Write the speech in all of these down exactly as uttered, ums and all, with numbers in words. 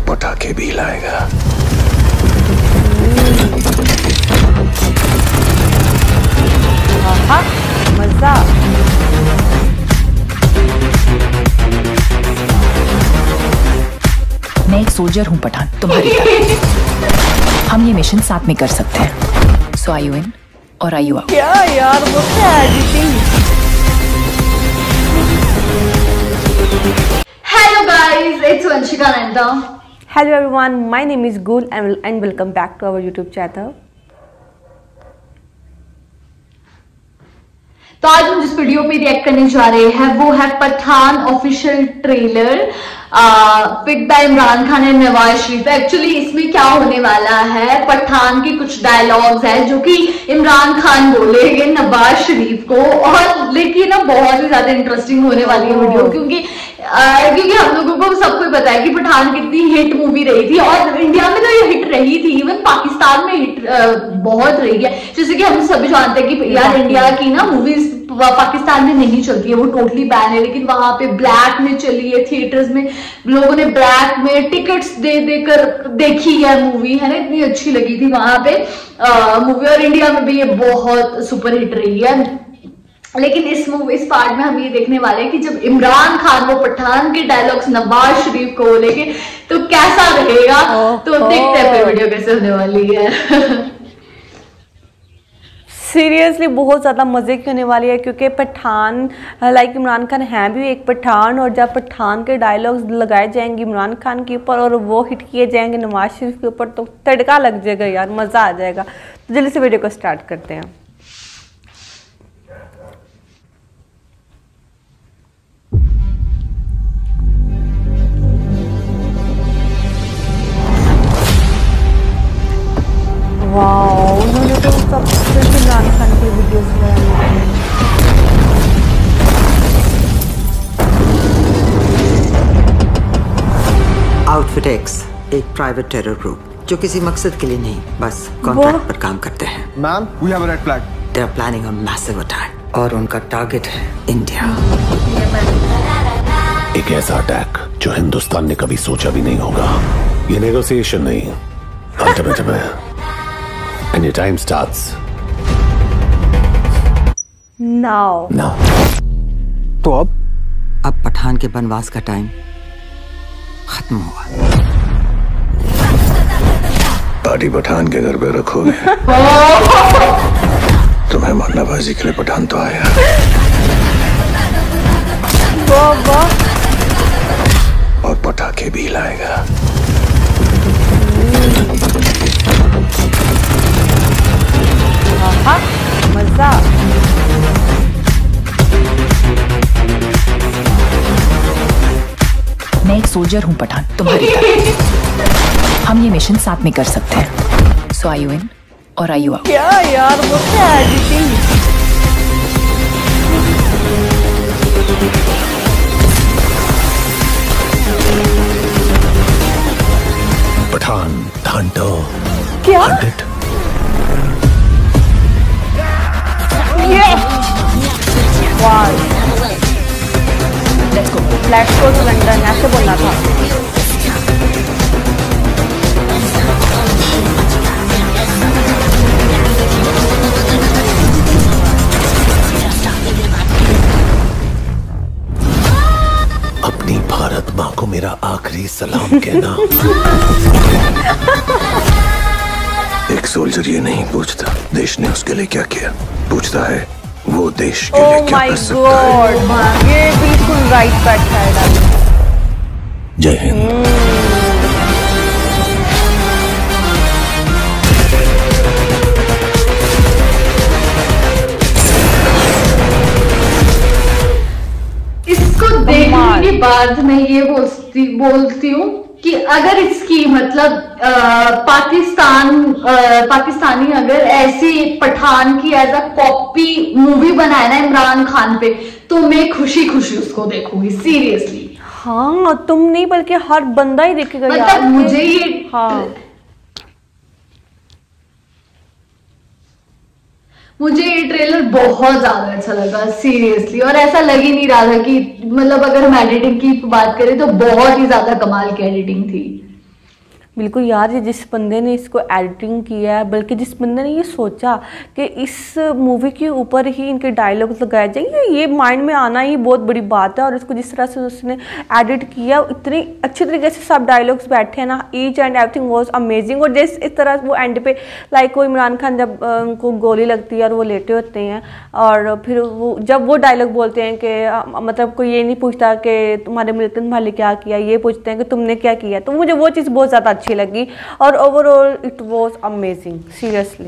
पटाखे भी लाएगा। आहा, मजा। मैं एक सोल्जर हूँ पठान, तुम्हारी तरह। हम ये मिशन साथ में कर सकते हैं। सो आई यू इन और आई यू आउट? क्या यार, वो क्या editing. Hello guys, it's Vanshika Nanda. Hello everyone, my name is Gul and welcome back to our YouTube channel. तो आज हम जिस वीडियो पे रिएक्ट करने जा रहे हैं वो है Pathaan official trailer pick by Imran Khan and Nawaz Sharif. Actually इसमें क्या होने वाला है, पठान के कुछ डायलॉग्स हैं जो कि इमरान खान बोलेंगे नवाज शरीफ को, और लेकिन ना बहुत ही ज्यादा इंटरेस्टिंग होने वाली है वीडियो, क्योंकि आ, क्योंकि हम लोगों को सबको पता है कि पठान कितनी हिट मूवी रही थी, और इंडिया में तो ये हिट रही थी, इवन पाकिस्तान में हिट आ, बहुत रही है। जैसे कि हम सभी जानते हैं कि यार इंडिया की ना मूवीज पाकिस्तान में नहीं चलती है, वो टोटली बैन है, लेकिन वहां पे ब्लैक में चली है, थिएटर्स में लोगों ने ब्लैक में टिकट्स दे देकर देखी है मूवी, है ना, इतनी अच्छी लगी थी वहां पे मूवी, और इंडिया में भी ये बहुत सुपर हिट रही है। लेकिन इस मूवी इस पार्ट में हम ये देखने वाले हैं कि जब इमरान खान वो पठान के डायलॉग्स नवाज शरीफ को बोलेंगे तो कैसा रहेगा। तो देखते हैं फिर वीडियो कैसे होने वाली है। सीरियसली बहुत ज़्यादा मज़े की होने वाली है, क्योंकि पठान लाइक इमरान खान हैं भी एक पठान, और जब पठान के डायलॉग्स लगाए जाएंगे इमरान खान के ऊपर और वो हिट किए जाएंगे नवाज शरीफ के ऊपर, तो तड़का लग जाएगा यार, मज़ा आ जाएगा। तो जल्दी से वीडियो को स्टार्ट करते हैं। वाओ, उन्होंने तो सब सिर्फ इमरान खान की वीडियोस बनाई। आउटफिट एक्स एक प्राइवेट टेरर ग्रुप जो किसी मकसद के लिए नहीं, बस कॉन्ट्रैक्ट पर काम करते हैं। Ma'am, we have a red flag. They are planning a massive attack और उनका टारगेट है इंडिया। एक ऐसा अटैक जो हिंदुस्तान ने कभी सोचा भी नहीं होगा। ये नेगोशिएशन नहीं, अल्टीमेटम है। And your time starts now. Now. तो अब अब पठान के बनवास का टाइम खत्म हुआ। पार्टी पठान के घर पे रखोगे। तुम्हें मरनाबाजी के लिए पठान तो आया। वाह वाह। और पटाखे भी लाएगा। आहा, मजा। मैं एक सोल्जर हूँ पठान, तुम्हारी तरह। हम ये मिशन साथ में कर सकते हैं। सो आई यू इन और आई यू आउट? क्या यार, वो क्या एडिटिंग। पठान ढांटो क्या लेट्स गो टू लंदन, ऐसे बोलना था। अपनी भारत माँ को मेरा आखिरी सलाम कहना। एक सोल्जर ये नहीं पूछता देश ने उसके लिए क्या किया, पूछता है वो देश के लिए क्या कर सकता है। ये बिल्कुल राइट बैठा है। जय हिंद। इसको देखने के बाद मैं ये बोलती बोलती हूँ कि अगर इसकी मतलब आ, पाकिस्तान आ, पाकिस्तानी अगर ऐसी पठान की एज अ कॉपी मूवी बनाए ना इमरान खान पे, तो मैं खुशी खुशी उसको देखूंगी सीरियसली। हाँ, तुम नहीं बल्कि हर बंदा ही देखेगा मतलब यार। मुझे ये हाँ मुझे ये ट्रेलर बहुत ज्यादा अच्छा लगा सीरियसली, और ऐसा लग ही नहीं रहा था कि मतलब अगर हम एडिटिंग की बात करें तो बहुत ही ज्यादा कमाल की एडिटिंग थी। बिल्कुल यार, ये जिस बंदे ने इसको एडिटिंग किया है, बल्कि जिस बंदे ने ये सोचा कि इस मूवी के ऊपर ही इनके डायलॉग्स लगाए जाएंगे, ये माइंड में आना ही बहुत बड़ी बात है। और इसको जिस तरह से उसने एडिट किया, इतनी अच्छी तरीके से सब डायलॉग्स बैठे हैं ना, each and everything was amazing. और जिस इस तरह वो एंड पे लाइक वो इमरान खान जब उनको गोली लगती है और वो लेटे होते हैं, और फिर वो जब वो डायलॉग बोलते हैं कि मतलब कोई ये नहीं पूछता कि तुम्हारे मिलिटेंट भाई क्या किया, ये पूछते हैं कि तुमने क्या किया। तो मुझे वो चीज़ बहुत ज़्यादा अच्छी लगी और overall it was amazing seriously.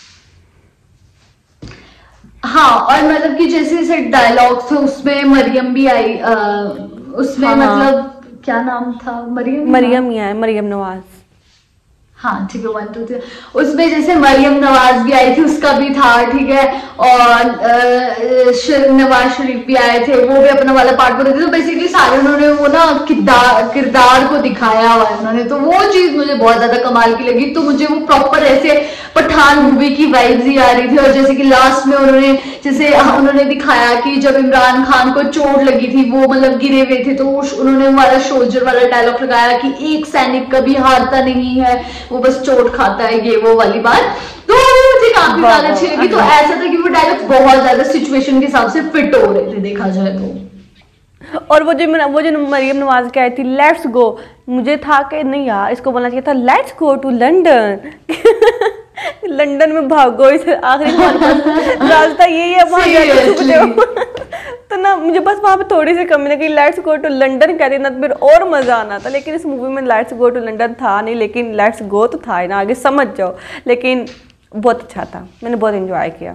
हाँ, और मतलब कि जैसे जैसे डायलॉग्स थे उसमें मरियम भी आई, आ, उसमें हाँ, मतलब क्या नाम था, मरियम मरियम ही है, मरियम नवाज। हाँ ठीक है, वन टू थ्री। उसमें जैसे मरियम नवाज भी आई थी, उसका भी था, ठीक है। और नवाज शरीफ भी आए थे, वो भी अपना वाला पार्ट कर रहे थे। तो बेसिकली सारे उन्होंने वो ना किरदार किरदार को दिखाया हुआ है उन्होंने, तो वो चीज मुझे बहुत ज्यादा कमाल की लगी। तो मुझे वो प्रॉपर ऐसे पठान मूवी की वाइब्स ही आ रही थी। और जैसे कि लास्ट में उन्होंने जैसे उन्होंने दिखाया कि जब इमरान खान को चोट लगी थी, वो मतलब गिरे हुए थे, तो उन्होंने हमारा सोल्जर वाला डायलॉग लगाया कि एक सैनिक कभी हारता नहीं है, वो बस चोट खाता है, ये वो वाली बात। तो मुझे काफी ज्यादा अच्छी लगी। तो ऐसा था कि वो डायलॉग बहुत ज्यादा सिचुएशन के हिसाब से फिट हो रहे थे देखा जाए तो। और वो जो वो जो मरियम नवाज की आई थी लेट्स गो, मुझे था कि नहीं यार इसको बोलना चाहिए था let's go to London. London में भागो, इस आखिरी रास्ता यही है वहां जाके। तो ना मुझे बस वहां पे थोड़ी सी कमी लगी, लेट्स गो टू लंदन कहते ना तो फिर और मजा आना था। लेकिन इस मूवी में लेट्स गो टू लंदन था नहीं, लेकिन लेट्स गो तो था ही ना, आगे समझ जाओ। लेकिन बहुत अच्छा था, मैंने बहुत एंजॉय किया।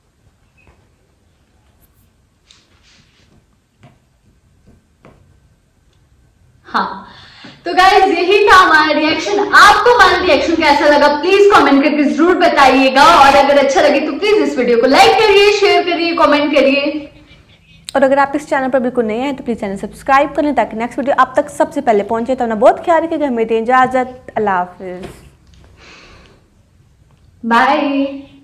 हाँ, तो गाइज यही था हमारा रिएक्शन। आपको हमारा रिएक्शन कैसा लगा प्लीज कमेंट करके जरूर बताइएगा। और अगर अच्छा लगे तो प्लीज इस वीडियो को लाइक करिए, शेयर करिए, कमेंट करिए। और अगर आप इस चैनल पर बिल्कुल नए हैं तो प्लीज चैनल सब्सक्राइब कर लें ताकि नेक्स्ट वीडियो आप तक सबसे पहले पहुंचे। तो अपना बहुत ख्याल रखिएगा, हमें दें इजाजत, अल्लाह हाफिज, बाय।